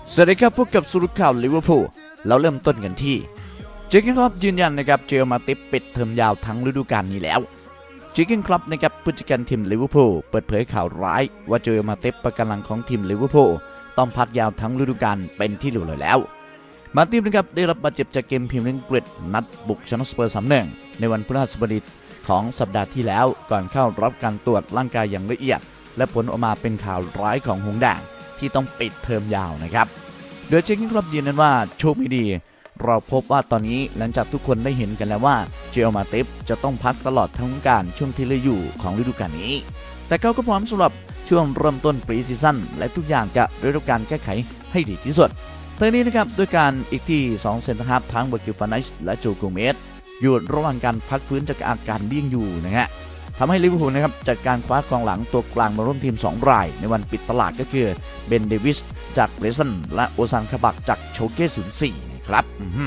สวัสดีครับพบกับสรุปข่าวลิเวอร์พูลเราเริ่มต้นกันที่เจอร์เก้นคล็อปยืนยันนะครับเจอมาติปปิดเทอมยาวทั้งฤดูกาลนี้แล้วเจอร์เก้นคล็อปนะครับผู้จัดการทีมลิเวอร์พูลเปิดเผยข่าวร้ายว่าเจอมาติปประกันหลังของทีมลิเวอร์พูลต้องพักยาวทั้งฤดูกาลเป็นที่รู้เลยแล้วมาติปนะครับได้รับบาดเจ็บจากเกมพรีเมียร์ลีกอังกฤษนัดบุกชนะสเปอร์ 3-1 ในวันพฤหัสบดีของสัปดาห์ที่แล้วก่อนเข้ารับการตรวจร่างกายอย่างละเอียดและผลออกมาเป็นข่าวร้ายของหงส์แดงที่ต้องปิดเทอมยาวนะครับโดยเจอร์เก้นคล็อปยืนยันว่าโชคไม่ดีเราพบว่าตอนนี้หลังจากทุกคนได้เห็นกันแล้วว่าเจลมาติปจะต้องพักตลอดทั้งการช่วงที่เหลืออยู่ของฤดูกาลนี้แต่เขาก็พร้อมสำหรับช่วงเริ่มต้นปรีซีซั่นและทุกอย่างจะได้รับการแก้ไขให้ดีที่สุดตอนนี้นะครับด้วยการอีกที่2เซนเตอร์ฮาล์ฟทั้งเบอร์กิลฟานิชและโจโกเมสอยู่ระหว่างการพักฟื้นจากอาการเบี้ยงอยู่นะฮะทำให้ลิเวอร์พูลนะครับจัดการคว้ากองหลังตัวกลางมาร่วมทีม2รายในวันปิดตลาดก็คือเบนเดวิสจากเบรซันและโอซันคาบักจากโชเก้04นะครับ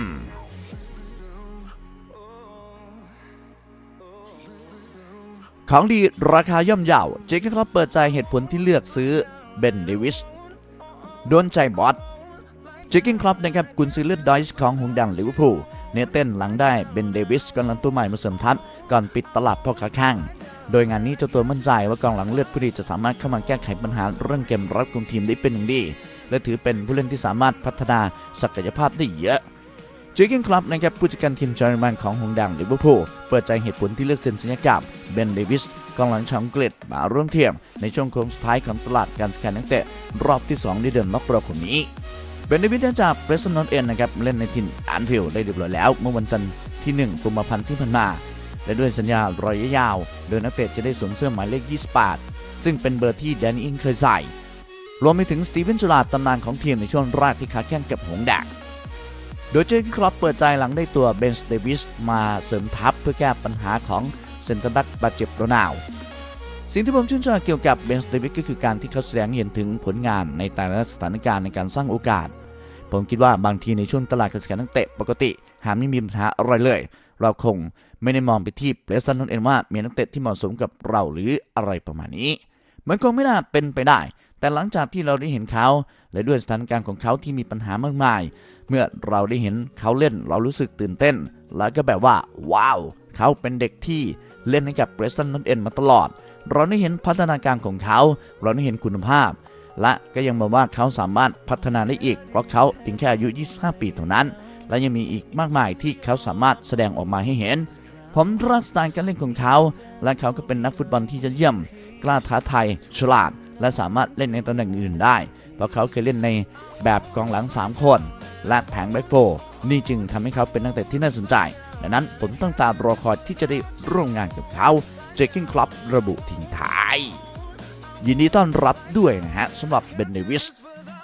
ของดีราคาย่อมเยาเจคเกอร์เปิดใจเหตุผลที่เลือกซื้อเบนเดวิสโดนใจบอสเจคเกอร์นะครับกุนซือเลือดดอยส์ของหงส์แดงลิเวอร์พูลเนเต้นหลังได้เบนเดวิสกองหลังตัวใหม่มาเสริมทัพก่อนปิดตลาดพ่อค้าข้างโดยงานนี้เจ้าตัวมั่นใจว่ากองหลังเลือดผู้ดีจะสามารถเข้ามาแก้ไขปัญหาเรื่องเกมรับคุมทีมได้เป็นอย่างดีและถือเป็นผู้เล่นที่สามารถพัฒนาศักยภาพได้เยอะเจอร์เก้นคล็อปนะครับผู้จัดการทีมเยอรมันของหงส์แดงลิเวอร์พูลเปิดใจเหตุผลที่เลือกเซ็นสัญญากับเบนเดวิสกองหลังชาวอังกฤษมาร่วมทีมในช่วงโค้งสุดท้ายของตลาดการซื้อขายนักเตะรอบที่2ในเดือนมกราคมนี้เบนเดวิสได้จากเบรซันนอตเอ็นนะครับเล่นในทีมแอนฟิลด์ได้เรียบร้อยแล้วเมื่อวันจันทร์ที่1กุมภาพันธ์ที่ผ่านมาและด้วยสัญญาระยะยาวโดยนักเตะจะได้สวมเสื้อหมายเลข28ซึ่งเป็นเบอร์ที่แดนนี่อิงเคยใส่รวมไปถึงสตีเวนจูราร์ดตำนานของทีมในช่วงแรกที่ค้าแข่งกับหงส์แดงโดยเจอร์เก้นคล็อปเปิดใจหลังได้ตัวเบนส์เดวิสมาเสริมทัพเพื่อแก้ปัญหาของเซนเตอร์แบ็กบาดเจ็บโรนัลสิ่งที่ผมชื่นชอบเกี่ยวกับเบนส์เดวิสก็คือการที่เขาแสดงเห็นถึงผลงานในแต่ละสถานการณ์ในการสร้างโอกาสผมคิดว่าบางทีในช่วงตลาดการซื้อขายนักเตะปกติหากไม่มีปัญหาอะไรเลยเราคงไม่ได้มองไปที่เบรซันนั่นเองว่ามีนักเตะที่เหมาะสมกับเราหรืออะไรประมาณนี้มันคงไม่น่าเป็นไปได้แต่หลังจากที่เราได้เห็นเขาและด้วยสถานการณ์ของเขาที่มีปัญหามากมายเมื่อเราได้เห็นเขาเล่นเรารู้สึกตื่นเต้นแล้วก็แบบว่าว้าวเขาเป็นเด็กที่เล่นให้กับเบรซันนั่นเองมาตลอดเราได้เห็นพัฒนาการของเขาเราได้เห็นคุณภาพและก็ยังบอกว่าเขาสามารถพัฒนาได้อีกเพราะเขาเพียงแค่อายุ25ปีเท่านั้นและยังมีอีกมากมายที่เขาสามารถแสดงออกมาให้เห็นผมรักสไตล์การเล่นของเขาและเขาก็เป็นนักฟุตบอลที่ยอดเยี่ยมกล้าท้าทายฉลาดและสามารถเล่นในตำแหน่งอื่นได้เพราะเขาเคยเล่นในแบบกองหลัง3คนและแผงแบ็คโฟร์นี่จึงทำให้เขาเป็นนักเตะที่น่าสนใจดังนั้นผมต้องตามรอคอยที่จะได้ร่วมงานกับเขาเจอร์เก้นคล็อประบุทิ้งท้ายยินดีต้อนรับด้วยนะฮะสำหรับเบนเดวิส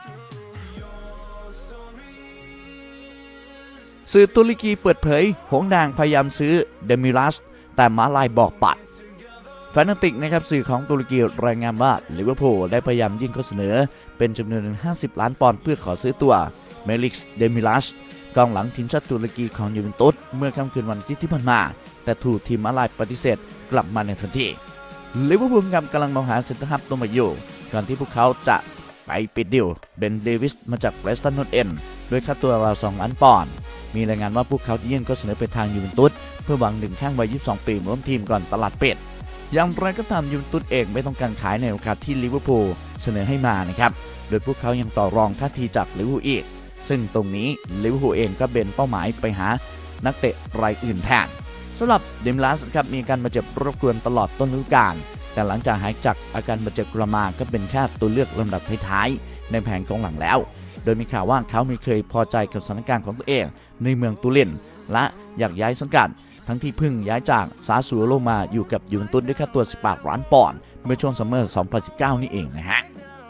สื่อตุรกีเปิดเผยหงส์แดงพยายามซื้อเดมิรัสแต่มาลายบอกปัดแฟนติกนะครับสื่อของตุรกีรายงานว่าลิเวอร์พูลได้พยายามยื่นข้อเสนอเป็นจำนวน50 ล้านปอนด์เพื่อขอซื้อตัวเมลิกส์เดมิรัสกองหลังทีมชาติตุรกีของยูเวนตุสเมื่อค่ำคืนวันอาทิตย์ที่ผ่านมาแต่ถูกทีมมาลายปฏิเสธกลับมาในทันทีลิเวอร์พูลกำลังมองหาเซ็นเตอร์ฮับตัวใหม่อยู่ก่อนที่พวกเขาจะไปปิดดีลเบนเดวิสมาจากเบรสตันนอตเอ็นด้วยค่าตัวราว2 ล้านปอนด์มีรายงานว่าพวกเขายื่นข้อเสนอไปทางยูเวนตุสเพื่อหวังดึงข้างวัย22 ปีร่วมทีมก่อนตลาดปิดอย่างไรก็ตามยูเวนตุสเองไม่ต้องการขายในราคาที่ลิเวอร์พูลเสนอให้มานะครับโดยพวกเขายังต่อรองท่าทีจากลิเวอร์พูลอีกซึ่งตรงนี้ลิเวอร์พูลเองก็เป็นเป้าหมายไปหานักเตะรายอื่นแทนสำหรับเดมิรัสครับมีการบาดเจ็บรบกวนตลอดต้นฤดูกาลแต่หลังจากหายจากอาการบาดเจ็บกลับมาก็เป็นแค่ตัวเลือกลำดับท้ายๆในแผงของหลังแล้วโดยมีข่าวว่าเขาไม่เคยพอใจกับสถานการณ์ของตัวเองในเมืองตูรินและอยากย้ายสังกัดทั้งที่เพิ่งย้ายจากซาซัวโรมาอยู่กับยูเวนตุสด้วยค่าตัว18 ล้านปอนด์เมื่อช่วงซัมเมอร์ 2019 นี่เองนะฮะ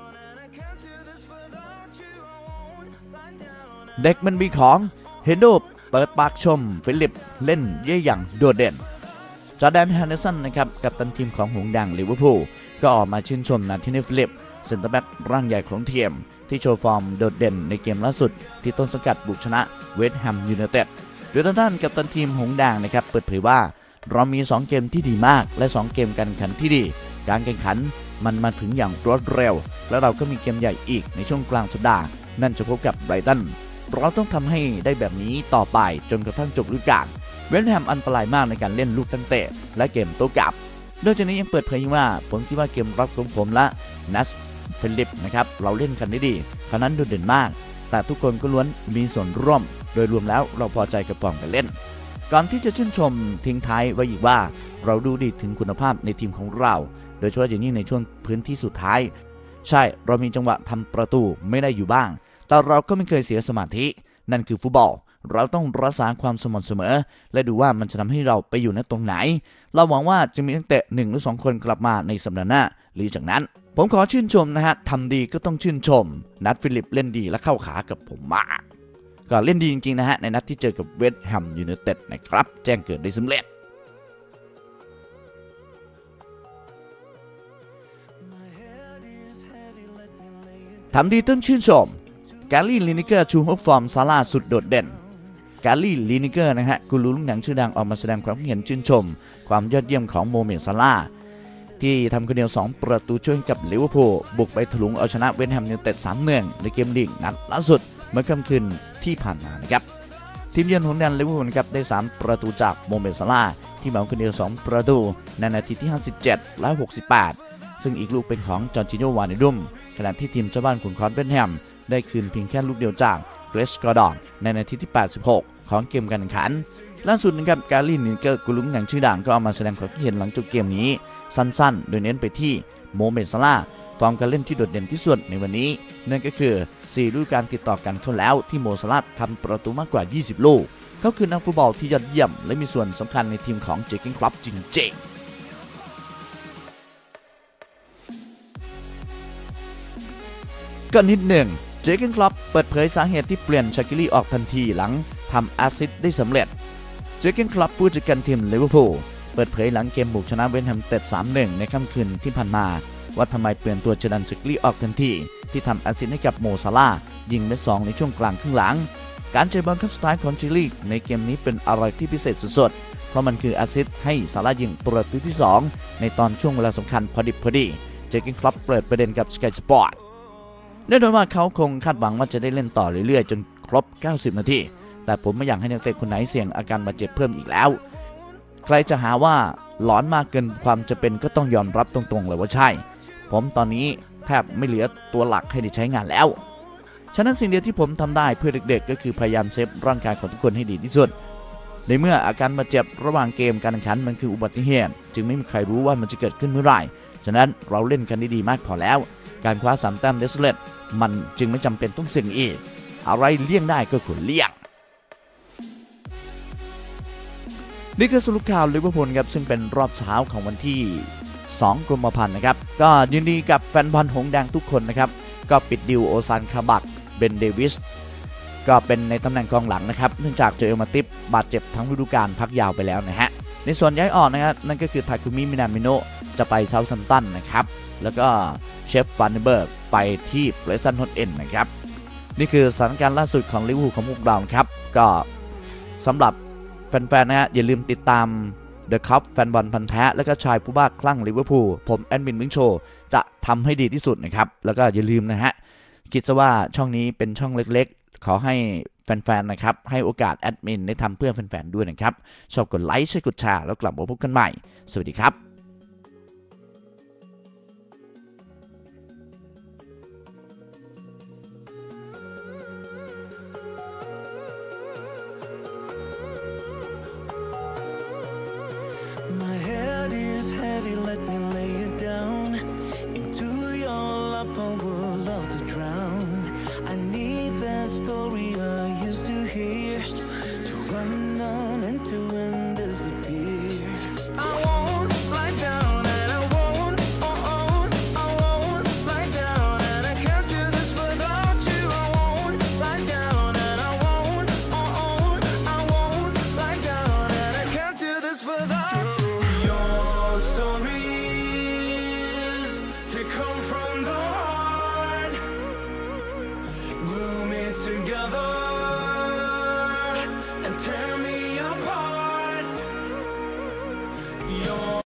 เด็กมันมีของเฮนโดเปิดปากชมฟิลิปเล่นเย่อย่างโดดเด่นจอร์แดน แฮนเดอร์สันนะครับกัปตันทีมของหงส์แดงลิเวอร์พูลก็ออกมาชื่นชมนาธาเนียล ฟิลิปเซ็นเตอร์แบ็กร่างใหญ่ของทีมที่โชว์ฟอร์มโดดเด่นในเกมล่าสุดที่ต้นสังกัดบุกชนะเวสต์แฮมยูไนเต็ดโดยทางด้านกัปตันทีมหงส์แดงนะครับเปิดเผยว่าเรามี2 เกมที่ดีมากและ2 เกมการแข่งขันที่ดีการแข่งขันมันมาถึงอย่างรวดเร็วและเราก็มีเกมใหญ่อีกในช่วงกลางสัปดาห์นั่นจะพบกับไบรตันเราต้องทำให้ได้แบบนี้ต่อไปจนกระทั่งจบฤดูกาลเวสต์แฮมอันตรายมากในการเล่นลูกตั้งเตะและเกมโต้กลับนอกจากนี้ยังเปิดเผยว่าผมคิดว่าเกมรับของผมและนัสฟิลิปนะครับเราเล่นกันได้ดีขณะนั้นโดดเด่นมากแต่ทุกคนก็ล้วนมีส่วนร่วมโดยรวมแล้วเราพอใจกับฟอร์มการเล่นก่อนที่จะชื่นชมทิ้งท้ายไว้อีกว่าเราดูดีถึงคุณภาพในทีมของเราโดยเฉพาะอย่างยิ่งในช่วงพื้นที่สุดท้ายใช่เรามีจังหวะทำประตูไม่ได้อยู่บ้างแต่เราก็ไม่เคยเสียสมาธินั่นคือฟุตบอลเราต้องรักษาความสม่ำเสมอและดูว่ามันจะทำให้เราไปอยู่ในตรงไหนเราหวังว่าจะมีนักเตะ1 หรือ 2 คนกลับมาในสัปดาห์หน้าหรือจากนั้นผมขอชื่นชมนะฮะทำดีก็ต้องชื่นชมนัทฟิลิปเล่นดีและเข้าขากับผมมากก็เล่นดีจริงๆนะฮะในนัดที่เจอกับเวสต์แฮมยูไนเต็ดนะครับแจ้งเกิดได้สำเร็จทำดีต้องชื่นชมแกลลี่ลินิเกอร์ชูฮฟฟอร์มซาร่าสุดโดดเด่นแกลลี่ลินิเกอร์นะฮะกูรูลูกหนังชื่อดังออกมาแสดงความเห็นชื่นชมความยอดเยี่ยมของโมเมนต์ซาร่าที่ทำคนเดียว2 ประตูช่วยกับลิเวอร์พูลบุกไปถลุงเอาชนะเวสต์แฮมยูไนเต็ด 3-1 ในเกมลีกนัดล่าสุดเมื่อค่ำคืนที่ผ่านมานะครับทีมเยือนของแดนลิเวอร์พูลนะครับได้3 ประตูจากโมเมนต์ซาร่าที่เหมาคนเดียว2 ประตูในนาทีที่57และ68ซึ่งอีกลูกเป็นของจอร์จิโญ วานิดุมขณะที่ทีมเจ้าบ้านขุนค้อนเวสต์แฮมได้คืนเพียงแค่ลูกเดียวจากเกรช กอร์ดอนในนาทีที่86ของเกมการแข่งขันล่าสุดนะครับแกลลี่ลินิเกอร์กูรูลูกหนังชื่อดังก็เอามาแสดงความคิดเห็นหลังจบเกมนี้สั้นๆโดยเน้นไปที่โมเมนต์ซาร่าฟอร์มการเล่นที่โดดเด่นที่สุดในวันนี้นั่นก็คือ4 ฤดูกาลติดต่อกันเข้าแล้วที่โมซาร่าทำประตูมากกว่า20 ลูกเขาคือนักฟุตบอลที่ยอดเยี่ยมและมีส่วนสำคัญในทีมของเจอร์เก้นคลับจริงๆก็นิดหนึ่งเจอร์เก้นคลับเปิดเผยสาเหตุที่เปลี่ยนชากิลี่ออกทันทีหลังทำแอสซิสต์ได้สำเร็จเจอร์เก้นคลับผู้จัดการทีมลิเวอร์พูลเปิดเผยหลังเกมบุกชนะเวสต์แฮมยูไนเต็ด 3-1 ในค่ำคืนที่ผ่านมาว่าทำไมเปลี่ยนตัวเจดันชากิลี่ออกทันทีที่ทำแอสซิสต์ให้กับโมซาร่ายิงเม็ด2ในช่วงกลางครึ่งหลังการเจอบอลครั้งสุดท้ายของชิลีในเกมนี้เป็นอะไรที่พิเศษสุดๆเพราะมันคือแอสซิสต์ให้ซาร่ายิงประตูที่2ในตอนช่วงเวลาสำคัญพอดีเจอร์เก้นคลับเปิดประเด็นกับ Sky Sport แน่นอนว่าเขาคงคาดหวังว่าจะได้เล่นต่อเรื่อยๆจนครบ90 นาทีแต่ผมไม่อยากให้นักเตะคนไหนเสี่ยงอาการบาดเจ็บเพิ่มอีกแล้วใครจะหาว่าหลอนมากเกินความจะเป็นก็ต้องยอมรับตรงๆเลยว่าใช่ผมตอนนี้แทบไม่เหลือตัวหลักให้ได้ใช้งานแล้วฉะนั้นสิ่งเดียวที่ผมทำได้เพื่อเด็กๆก็คือพยายามเซฟร่างกายของทุกคนให้ดีที่สุดในเมื่ออาการบาดเจ็บระหว่างเกมการแข่งขันมันคืออุบัติเหตุจึงไม่มีใครรู้ว่ามันจะเกิดขึ้นเมื่อไหร่ฉะนั้นเราเล่นกันได้ดีมากพอแล้วการคว้า3 แต้มเดสเลตมันจึงไม่จำเป็นต้องเสี่ยงอีกอะไรเลี่ยงได้ก็ควรเลี่ยงนี่คือสรุปข่าวลิเวอร์พูลครับซึ่งเป็นรอบเช้าของวันที่2 กุมภาพันธ์นะครับก็ยินดีกับแฟนบอลหงส์แดงทุกคนนะครับก็ปิดดิวโอซานคาบักเบนเดวิสก็เป็นในตำแหน่งกองหลังนะครับเนื่องจากเจอเอลมาติฟบาดเจ็บทั้งฤดูกาลพักยาวไปแล้วนะฮะในส่วนย้ายออกนะครับนั่นก็คือทาคุมิมินามิโนะจะไปเซาท์แฮมป์ตันนะครับแล้วก็เชฟฟานเดนเบิร์กไปที่เบรสตันฮอตเอ็นนะครับนี่คือสถานการณ์ล่าสุดของลิเวอร์พูลของพวกเราครับก็สำหรับแฟนๆนะฮะอย่าลืมติดตามเดอะคัพแฟนบอลพันธุ์แท้และก็ชายผู้บ้าคลั่งลิเวอร์พูลผมแอดมินมิงโชจะทำให้ดีที่สุดนะครับแล้วก็อย่าลืมนะฮะคิดซะว่าช่องนี้เป็นช่องเล็กๆขอให้แฟนๆนะครับให้โอกาสแอดมินได้ทำเพื่อแฟนๆด้วยนะครับชอบกดไลค์ใช่กดแชร์แล้วกลับมาพบกันใหม่สวัสดีครับ